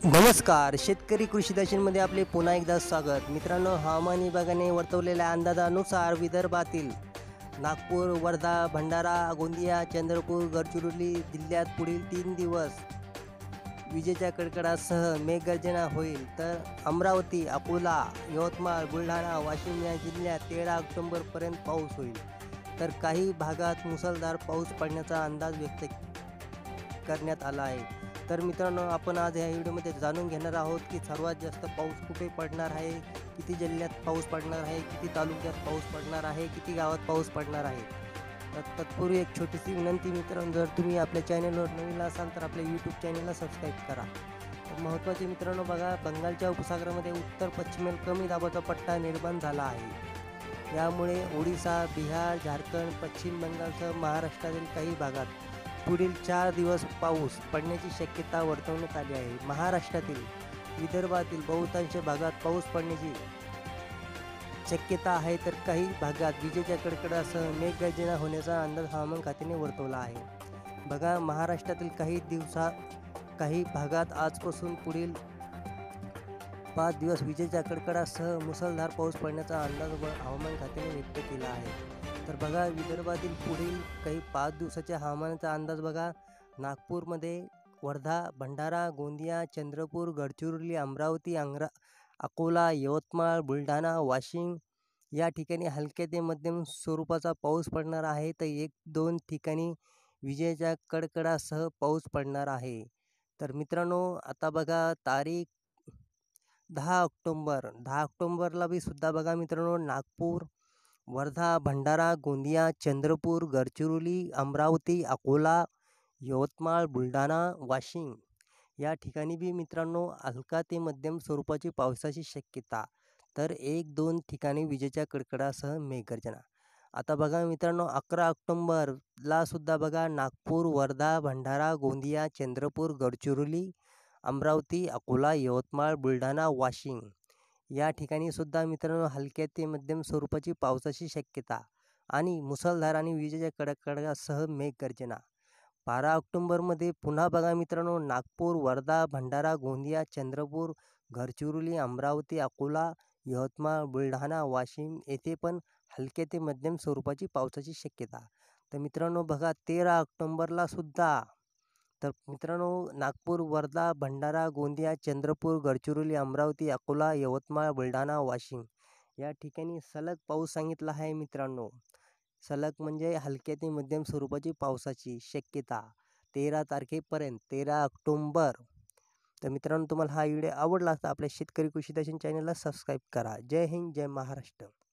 नमस्कार, शेतकरी कृषी दर्शनमध्ये आपले पुन्हा एकदा स्वागत. मित्रांनो, हवामान विभागाने वर्तवलेल्या अंदाजानुसार विदर्भातील नागपूर, वर्धा, भंडारा, गोंदिया, चंद्रपूर, गडचिरोली जिल्ह्यात पुढील 3 दिवस विजेच्या कडकडाटासह मेघगर्जना होईल. तर अमरावती, अकोला, यवतमाळ, बुलढाणा, वाशिम या जिल्ह्यात 13 ऑक्टोबरपर्यंत पाऊस होईल. तर काही भागात मुसळधार पाऊस पडण्याचा अंदाज व्यक्त करण्यात आला आहे. तर मित्रांनो, आपण आज या व्हिडिओमध्ये जाणून घेणार आहोत की सर्वात जास्त पाऊस कुठे पडणार आहे, किती जिल्ह्यात पाऊस पडणार आहे, किती तालुक्यात पाऊस पडणार आहे, किती गावात पाऊस पडणार आहे. तर तत्पूर्वी एक छोटीशी विनंती मित्रांनो, जर तुम्ही आपल्या चॅनलवर नवीन असाल तर आपल्या यूट्यूब चॅनलला सबस्क्राईब करा. तर महत्त्वाचे मित्रांनो बघा, बंगालच्या उपसागरामध्ये उत्तर पश्चिमेल कमी दाबाचा पट्टा निर्माण झाला आहे. यामुळे ओडिशा, बिहार, झारखंड, पश्चिम बंगालसह महाराष्ट्रातील काही भागात पुढील 4 दिवस पाऊस पडण्याची शक्यता वर्तवण्यात आली आहे. महाराष्ट्रातील विदर्भातील बहुतांश भागात पाऊस पडण्याची शक्यता आहे. तर काही भागात विजेच्या कडकडाटासह मेघगर्जना होण्याचा अंदाज हवामान खात्याने वर्तवला आहे. बघा, महाराष्ट्रातील काही भागात आजपासून पुढील 5 दिवस विजेच्या कडकडाटासह मुसळधार पाऊस पडण्याचा अंदाज हवामान खात्याने व्यक्त केला आहे. तर बघा, विदर्भातील पुढील काही 5 दिवसाच्या हवामानाचा अंदाज बघा. नागपूरमध्ये, वर्धा, भंडारा, गोंदिया, चंद्रपूर, गडचिरोली, अमरावती, अकोला, यवतमाळ, बुलढाणा, वाशिम या ठिकाणी हलक्या ते मध्यम स्वरूपाचा पाऊस पडणार आहे. तर 1-2 ठिकाणी विजेच्या कडकडाटासह पाऊस पडणार आहे. तर मित्रांनो, आता बघा तारीख 10 ऑक्टोबरला बी सुद्धा बघा मित्रांनो, नागपूर, वर्धा, भंडारा, गोंदिया, चंद्रपूर, गडचिरोली, अमरावती, अकोला, यवतमाळ, बुलढाणा, वाशिम या ठिकाणी बी मित्रांनो हलका ते मध्यम स्वरूपाची पावसाची शक्यता. तर 1-2 ठिकाणी विजेच्या कडकडाटासह मेघगर्जना. आता बघा मित्रांनो, 11 ऑक्टोबरला सुद्धा बघा नागपूर, वर्धा, भंडारा, गोंदिया, चंद्रपूर, गडचिरोली, अमरावती, अकोला, यवतमाळ, बुलढाणा, वाशिम या ठिकाणी सुद्धा मित्रांनो हलक्या ते मध्यम स्वरूपाची पावसाची शक्यता आणि मुसळधार आणि विजेच्या कडकडाटासह मेघगर्जना. 12 ऑक्टोबरमध्ये पुन्हा बघा मित्रांनो, नागपूर, वर्धा, भंडारा, गोंदिया, चंद्रपूर, गडचिरोली, अमरावती, अकोला, यवतमाळ, बुलढाणा, वाशिम येथे पण हलक्या ते मध्यम स्वरूपाची पावसाची शक्यता. तर मित्रांनो बघा, 13 ऑक्टोबरला सुद्धा तर मित्रांनो नागपूर, वर्धा, भंडारा, गोंदिया, चंद्रपूर, गडचिरोली, अमरावती, अकोला, यवतमाळ, बुलढाणा, वाशिम या ठिकाणी सलग पाऊस सांगितला आहे मित्रांनो. सलग म्हणजे हलक्या ते मध्यम स्वरूपाची पावसाची शक्यता 13 तारखेपर्यंत, 13 ऑक्टोबर. तर मित्रांनो, तुम्हाला हा व्हिडिओ आवडला असता आपल्या शेतकरी कृषी दर्शन चॅनलला सबस्क्राईब करा. जय हिंद, जय महाराष्ट्र.